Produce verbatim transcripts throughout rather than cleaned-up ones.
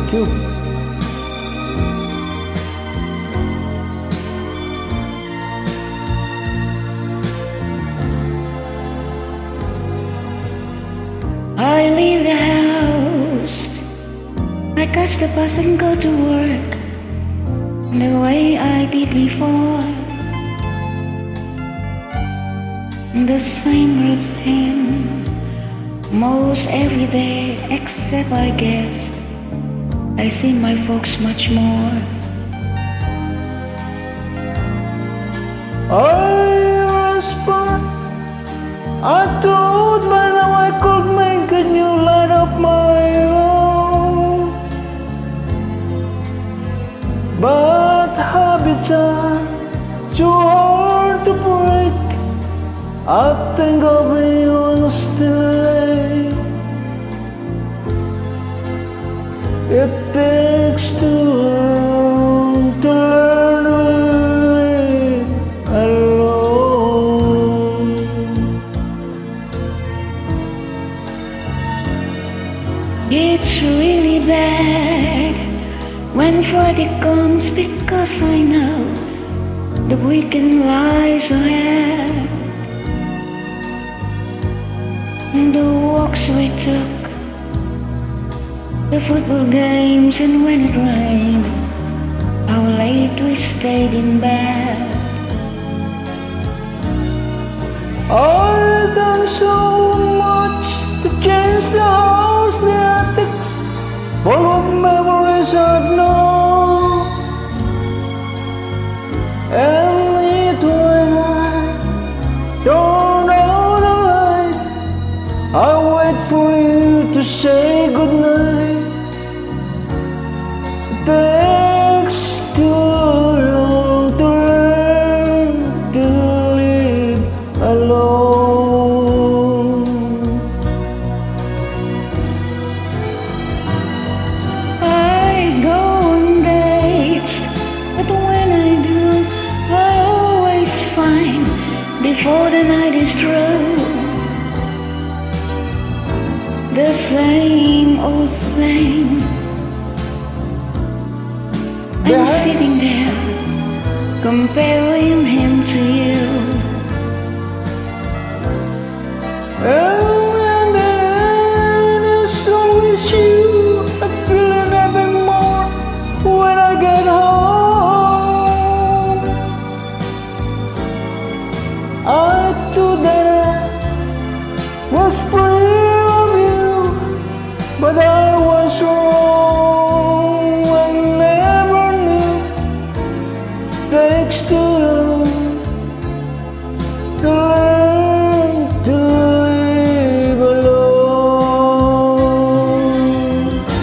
Thank you. I leave the house, I catch the bus and go to work the way I did before. The same routine, most every day, except I guess I see my folks much more. I was fast, I thought by now I could make a new light of my own, but habits are too hard to break. I think I'll be on still late. It takes too long to learn to live alone. It's really bad when Friday comes, because I know the weekend lies ahead. The walks we took, the football games, and when it rained, how late we stayed in bed. I've done so much to change the house, the attics, full of memories I've known. And it when I don't know the light, I wait for you to say goodnight. It takes too long to learn to live alone. I go on dates, but when I do, I always find before the night is through the same old thing. I'm Behind- sitting there comparing him to you. And then it's always you. I feel nothing more when I get home. I thought that I was free of you, but I was wrong. I never knew. Takes too long to learn to live alone.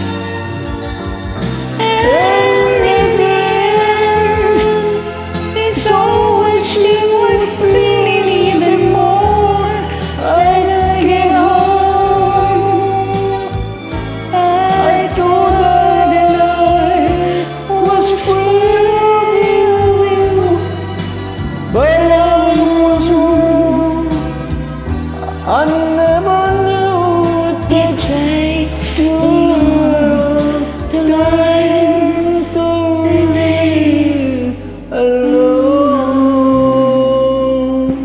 And in the end, it's always you I feel even more when I get home. I thought that I was free of you, But I was wrong. I never knew it it takes takes too too long to learn to to live live alone.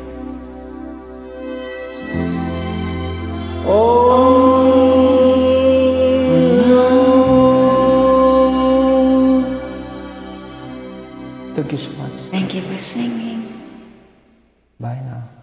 Oh no. Thank you so much. Thank you for singing. Bye now.